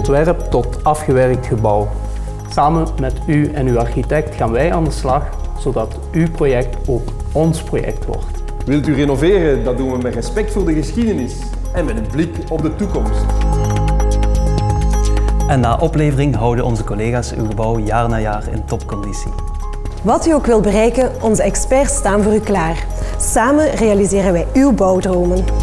ontwerp tot afgewerkt gebouw. Samen met u en uw architect gaan wij aan de slag, zodat uw project ook ons project wordt. Wilt u renoveren? Dat doen we met respect voor de geschiedenis en met een blik op de toekomst. En na oplevering houden onze collega's uw gebouw jaar na jaar in topconditie. Wat u ook wilt bereiken, onze experts staan voor u klaar. Samen realiseren wij uw bouwdromen.